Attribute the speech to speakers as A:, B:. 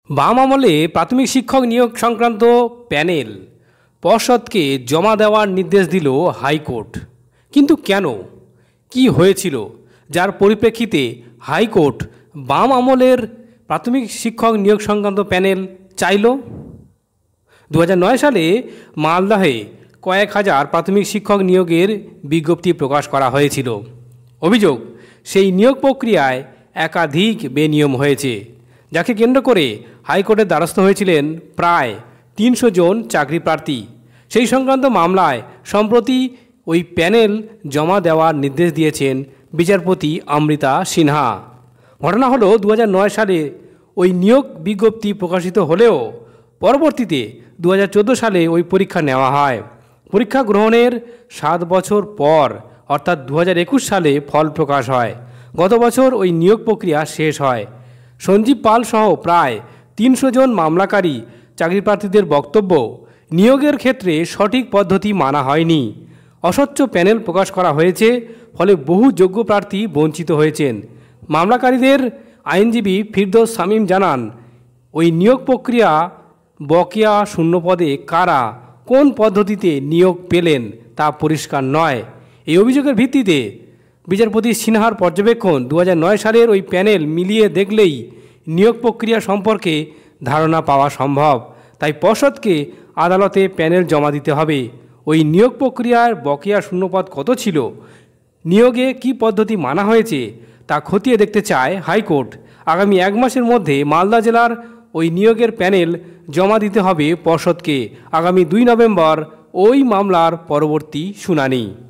A: বাম আমলে প্রাথমিক শিক্ষক নিয়োগ সংক্রান্ত প্যানেল পর্ষদকে জমা দেওয়ার নির্দেশ দিল হাইকোর্ট। কিন্তু কেন, কি হয়েছিল যার পরিপ্রেক্ষিতে হাইকোর্ট বাম আমলের প্রাথমিক শিক্ষক নিয়োগ সংক্রান্ত প্যানেল চাইল? 2009 সালে মালদহে কয়েক হাজার প্রাথমিক শিক্ষক নিয়োগের বিজ্ঞপ্তি প্রকাশ করা হয়েছিল। অভিযোগ, সেই নিয়োগ প্রক্রিয়ায় একাধিক বেনিয়ম হয়েছে, যাকে কেন্দ্র করে হাইকোর্টের দ্বারস্থ হয়েছিলেন প্রায় 300 জন চাকরি প্রার্থী। সেই সংক্রান্ত মামলায় সম্প্রতি ওই প্যানেল জমা দেওয়ার নির্দেশ দিয়েছেন বিচারপতি অমৃতা সিনহা। ঘটনা হলো 2009 সালে ওই নিয়োগ বিজ্ঞপ্তি প্রকাশিত হলেও পরবর্তীতে 2014 সালে ওই পরীক্ষা নেওয়া হয়। পরীক্ষা গ্রহণের 7 বছর পর অর্থাৎ 2021 সালে ফল প্রকাশ হয়। গত বছর ওই নিয়োগ প্রক্রিয়া শেষ হয়। সঞ্জীব পাল সহ প্রায় 300 জন মামলাকারী চাকরি প্রার্থীদের বক্তব্য, নিয়োগের ক্ষেত্রে সঠিক পদ্ধতি মানা হয়নি। অস্বচ্ছ প্যানেল প্রকাশ করা হয়েছে, ফলে বহু যোগ্য প্রার্থী বঞ্চিত হয়েছেন। মামলাকারীদের আইনজীবী ফিরদৌস শামীম জানান, ওই নিয়োগ প্রক্রিয়া বকেয়া শূন্যপদে কারা কোন পদ্ধতিতে নিয়োগ পেলেন তা পরিষ্কার নয়। এই অভিযোগের ভিত্তিতে বিচারপতি সিনহার পর্যবেক্ষণ, 2009 সালের ওই প্যানেল মিলিয়ে দেখলেই নিয়োগ প্রক্রিয়া সম্পর্কে ধারণা পাওয়া সম্ভব। তাই পর্ষদকে আদালতে প্যানেল জমা দিতে হবে। ওই নিয়োগ প্রক্রিয়ার বকেয়া শূন্যপদ কত ছিল, নিয়োগে কি পদ্ধতি মানা হয়েছে তা খতিয়ে দেখতে চায় হাইকোর্ট। আগামী 1 মাসের মধ্যে মালদা জেলার ওই নিয়োগের প্যানেল জমা দিতে হবে পর্ষদকে। আগামী 2 নভেম্বর ওই মামলার পরবর্তী শুনানি।